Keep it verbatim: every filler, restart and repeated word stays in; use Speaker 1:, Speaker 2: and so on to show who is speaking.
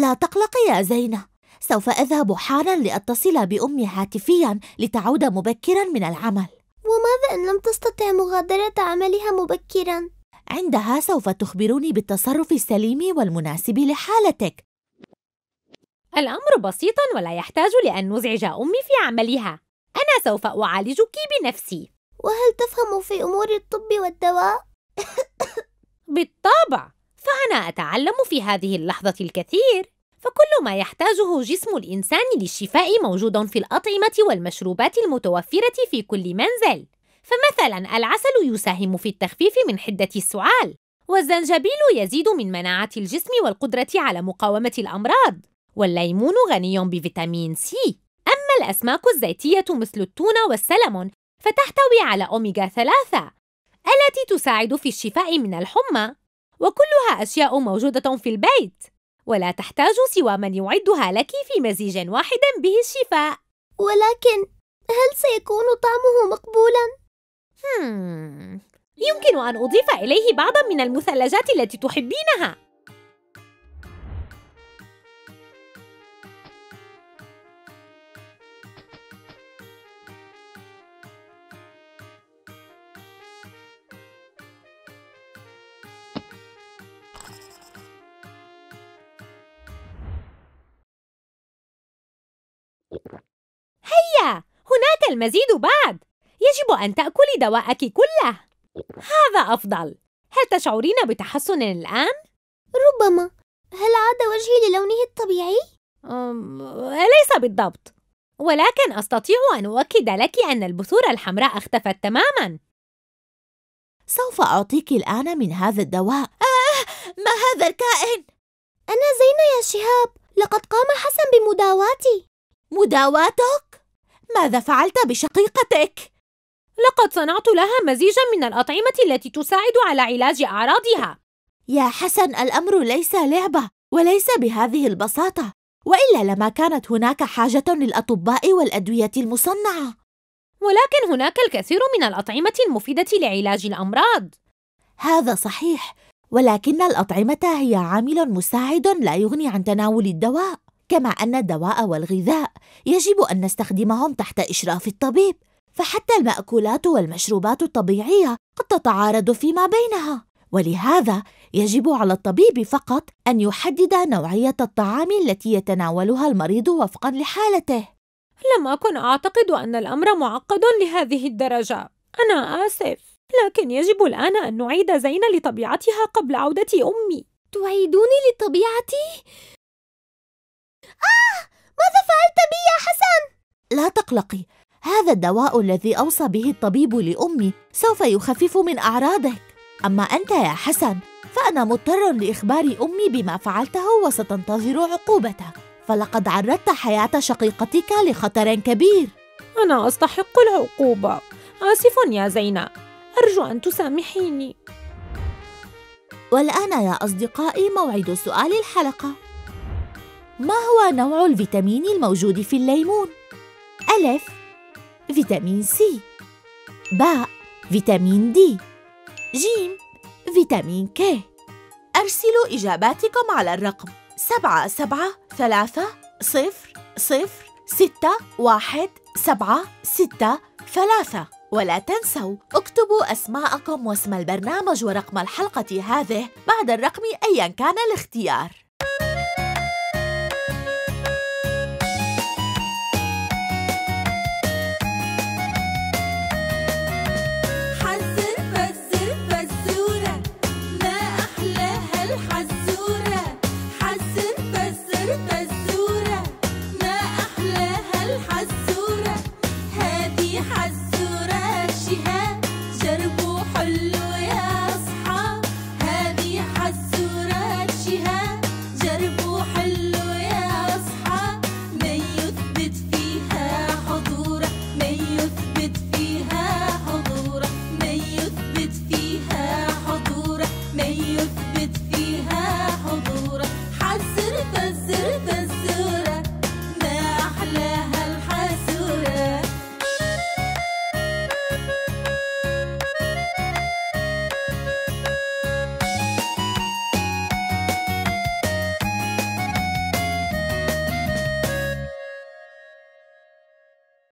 Speaker 1: لا تقلقي يا زينة، سوف أذهب حالاً لأتصل بأمي هاتفياً لتعود مبكراً من العمل.
Speaker 2: وماذا إن لم تستطع مغادرة عملها مبكراً؟
Speaker 1: عندها سوف تخبرني بالتصرف السليم والمناسب لحالتك.
Speaker 3: الأمر بسيط ولا يحتاج لأن نزعج أمي في عملها. أنا سوف أعالجك بنفسي.
Speaker 2: وهل تفهم في أمور الطب والدواء؟
Speaker 3: بالطبع، فأنا أتعلم في هذه اللحظة الكثير. فكل ما يحتاجه جسم الإنسان للشفاء موجود في الأطعمة والمشروبات المتوفرة في كل منزل. فمثلاً العسل يساهم في التخفيف من حدة السعال، والزنجبيل يزيد من مناعة الجسم والقدرة على مقاومة الأمراض، والليمون غني بفيتامين سي. أما الأسماك الزيتية مثل التونة والسلمون فتحتوي على أوميغا ثلاثة التي تساعد في الشفاء من الحمى، وكلها أشياء موجودة في البيت، ولا تحتاج سوى من يعدها لك في مزيج واحد به الشفاء.
Speaker 2: ولكن هل سيكون طعمه مقبولاً؟
Speaker 3: هم. يمكن أن أضيف إليه بعضاً من المثلجات التي تحبينها. هيا، هناك المزيد بعد. يجب أن تأكلي دواءك كله. هذا أفضل. هل تشعرين بتحسن الآن؟
Speaker 2: ربما. هل عاد وجهي للونه الطبيعي؟
Speaker 3: أم... ليس بالضبط، ولكن أستطيع أن أؤكد لك أن البثور الحمراء اختفت تماماً.
Speaker 1: سوف أعطيك الآن من هذا الدواء. آه، ما هذا الكائن؟
Speaker 2: أنا زينة يا شهاب، لقد قام حسن بمداواتي.
Speaker 1: مداواتك؟ ماذا فعلت بشقيقتك؟
Speaker 3: لقد صنعت لها مزيجاً من الأطعمة التي تساعد على علاج أعراضها.
Speaker 1: يا حسن، الأمر ليس لعبة، وليس بهذه البساطة، وإلا لما كانت هناك حاجة للأطباء والأدوية المصنعة.
Speaker 3: ولكن هناك الكثير من الأطعمة المفيدة لعلاج الأمراض.
Speaker 1: هذا صحيح، ولكن الأطعمة هي عامل مساعد لا يغني عن تناول الدواء، كما أن الدواء والغذاء يجب أن نستخدمهم تحت إشراف الطبيب، فحتى المأكولات والمشروبات الطبيعية قد تتعارض فيما بينها، ولهذا يجب على الطبيب فقط أن يحدد نوعية الطعام التي يتناولها المريض وفقاً لحالته.
Speaker 3: لم أكن أعتقد أن الأمر معقد لهذه الدرجة. أنا آسف، لكن يجب الآن أن نعيد زين لطبيعتها قبل عودة أمي.
Speaker 2: تعيدوني لطبيعتي؟ آه! ماذا فعلت بي يا حسن؟
Speaker 1: لا تقلقي، هذا الدواء الذي أوصى به الطبيب لأمي سوف يخفف من أعراضك. أما أنت يا حسن فأنا مضطر لإخبار أمي بما فعلته وستنتظر عقوبتك، فلقد عرضت حياة شقيقتك لخطر كبير.
Speaker 3: أنا أستحق العقوبة. آسف يا زينة، أرجو أن تسامحيني.
Speaker 1: والآن يا أصدقائي موعد سؤال الحلقة. ما هو نوع الفيتامين الموجود في الليمون؟ ألف: فيتامين سي. باء: فيتامين دي. جيم: فيتامين كي. أرسلوا إجاباتكم على الرقم سبعة سبعة ثلاثة صفر صفر ستة واحد سبعة ستة ثلاثة، ولا تنسوا اكتبوا أسماءكم واسم البرنامج ورقم الحلقة هذه بعد الرقم أيا كان الاختيار.